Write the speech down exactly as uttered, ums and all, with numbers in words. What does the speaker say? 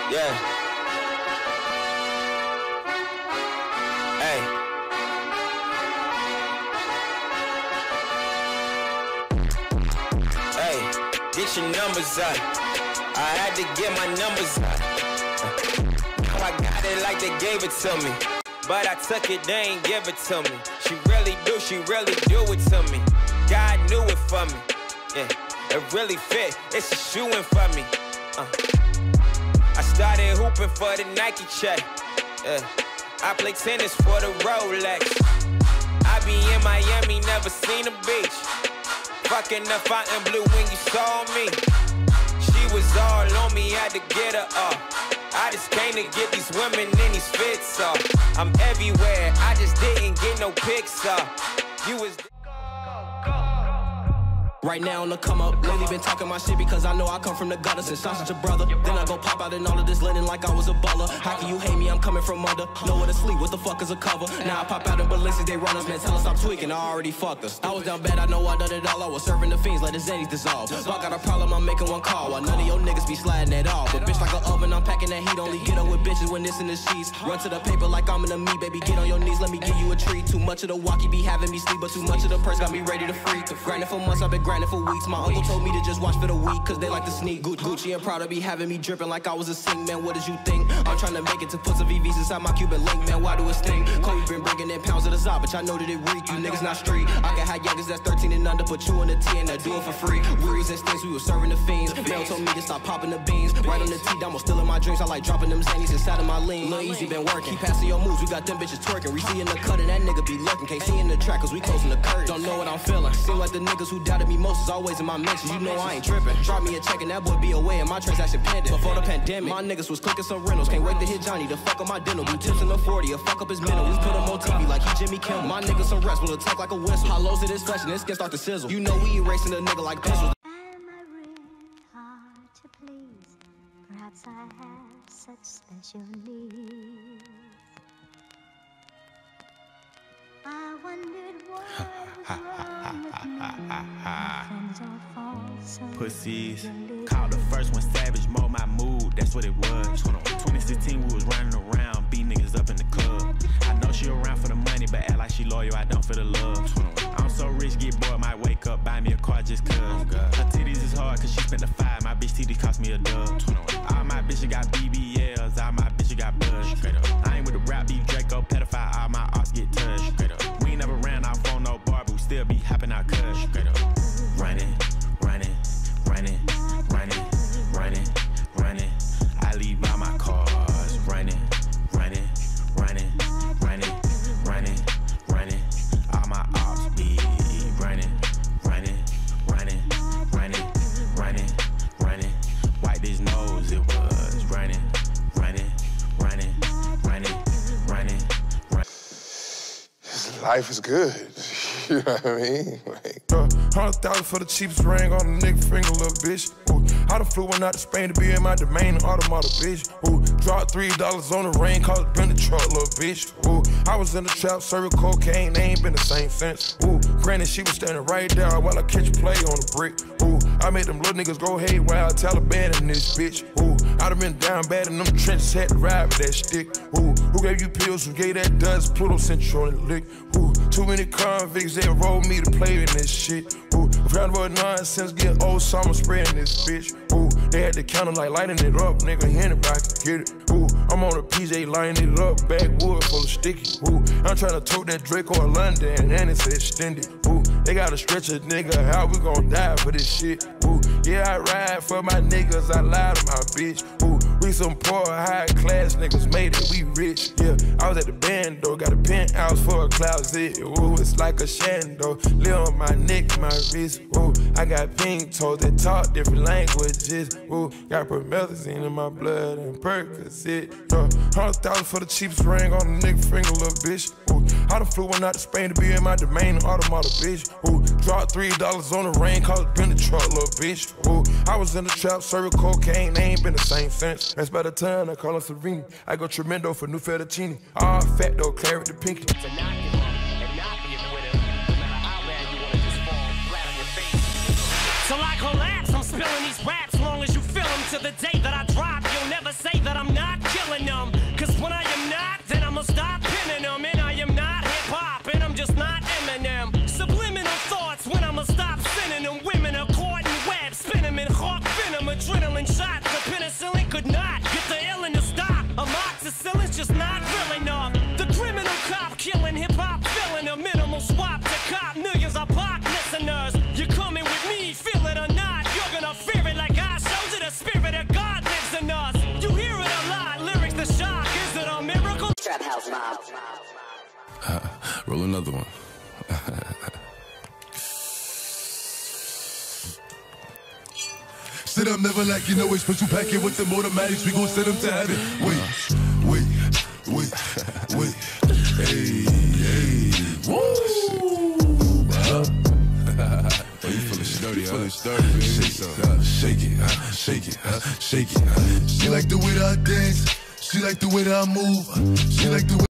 Yeah. Hey. Hey, get your numbers up. I had to get my numbers up. Now I got it like they gave it to me. But I took it, they ain't give it to me. She really do, she really do it to me. God knew it for me. Yeah, it really fit, it's a shoe-in for me. Uh. I started hooping for the Nike check. Yeah. I play tennis for the Rolex. I be in Miami, never seen a beach. Fucking the fountain blue when you saw me. She was all on me, had to get her up. I just came to get these women in these fits up. I'm everywhere, I just didn't get no pics up. You was right now on the come up, lately been talking my shit because I know I come from the gutters and shots at your brother. Then I go pop out in all of this linen like I was a baller. How can you hate me? I'm coming from under. Nowhere to sleep, what the fuck is a cover? Now I pop out in Balenciagas, they run us, man, tell us stop tweaking, I already fucked us. I was down bad, I know I done it all, I was serving the fiends, let the Zennies dissolve. If I got a problem, I'm making one call, while none of your niggas be sliding at all. But bitch like an oven, I'm packing that heat, only get on with bitches when it's in the sheets. Run to the paper like I'm in the meat, baby, get on your knees, let me give you a treat. Too much of the walkie be having me sleep, but too much of the purse got me ready to freak. Grinding for months, I've been grinding for weeks, my uncle told me to just watch for the week, cause they like to sneak. Gucci and Prada be having me dripping like I was a sing, man, what did you think? I'm trying to make it to put some V Vs inside my Cuban link, man, why do it sting? Kobe been bringing in pounds of the Zod, but y'all know that it reek, you niggas not street. I can have youngers that's thirteen and under, put you in the T and I do it for free. We was in stinks, we was serving the fiends. Mel told me to stop popping the beans. Right on the T, I'm still in my dreams, I like dropping them Zannies inside of my lean. Lil Easy been working, keep passing your moves, we got them bitches twerking. We see in the cut and that nigga be lurking, can't see in the track cause we closing the curtain. Don't know what I'm feeling, seem like the niggas who doubted me most is always in my mentions. You know I ain't tripping. Drop me a check and that boy be away and my transaction pending. Before the pandemic, my niggas was clicking some rentals. Can't wait to hit Johnny to fuck up my dental. Do tips in the forty, or fuck up his mental. We put him on T V like he Jimmy Kimmel. My niggas some rest will attack like a whistle. Hollows in his flesh and his skin start to sizzle. You know we erasing a nigga like pencils. Am I really hard to please? Perhaps I have such special needs. I wondered what was wrong with me. My friends all fall so Pussies. Called the first one savage, mold my mood, that's what it was. twenty sixteen, we was running around, beat niggas up in the club. I know she around for the money, but act like she loyal, I don't for the love. I'm so rich, get bored, might wake up, buy me a car just cuz. Her titties is hard, cause she spent the five, my bitch titties cost me a dub. All my bitches got B B Ls, all my bitches got buzz. I ain't with the rap beef, Draco, pedophile, all my arts get touched. We ain't never ran off on no bar, but we still be hopping out cuz. Running, running, running, running, running, running. I leave all my cars running, running, running, running, running, running. All my ops be running, running, running, running, running, running. Wipe his nose, it was running, running, running, running, running, running. Life is good. You know what I mean? Like, uh, Hundred thousand for the cheapest ring on a nigga finger, little bitch. Ooh, I done flew one out to Spain to be in my domain, an automata, bitch. Ooh, dropped three dollars on the rain, called it been the truck, little bitch. Ooh, I was in the trap, serving cocaine, they ain't been the same since. Ooh, granted she was standing right there while I catch a play on the brick. Ooh, I made them little niggas go haywire, Taliban in this bitch. Ooh, I done been down bad in them trenches, had to ride with that stick. Ooh, who gave you pills, who gave that dust? Pluto sent you on the lick. Ooh, too many convicts, they rolled me to play in this shit. Ooh, round about nonsense, get old summer spreading this bitch. Ooh, they had the counter like lighting it up, nigga, anybody can get it. Ooh, I'm on a P J lighting it up, backwood full of sticky. Ooh, I'm trying to tote that Draco in London, and it's extended. Ooh, they gotta stretch a nigga, how we gon' die for this shit? Ooh, yeah, I ride for my niggas, I lie to my bitch. Ooh, we some poor, high class niggas made it, we rich. Yeah, I was at the band though, got a penthouse for a closet. Ooh, it's like a shando, live on my neck, my wrist. Ooh, I got pink toes that talk different languages. Ooh, got promethazine in my blood and Percocet. Uh, Hundred thousand for the cheapest ring on a nigga finger, little bitch. Ooh, I done flew one out to Spain to be in my domain, an automata, bitch. Ooh, dropped three dollars on the rain, called it been the truck, little bitch. Ooh, I was in the trap, serving cocaine, they ain't been the same since. That's by the time I call her Serena. I go tremendo for new fettuccine. All fat though, claret the pinky. Till I collapse, I'm spilling these raps. Long as you feel them to the day that I drop, you'll never say that I'm Roll another one. Sit up, never like you know it's special packet with them automatics. We gon' send them to heaven. Wait, wait, wait, wait. Hey, hey. Woo! Oh, you feeling sturdy, huh? Feeling sturdy, baby. Shake it, uh, shake it, uh, shake it, uh, shake it. Uh. She like the way that I dance. She like the way that I move. She like the way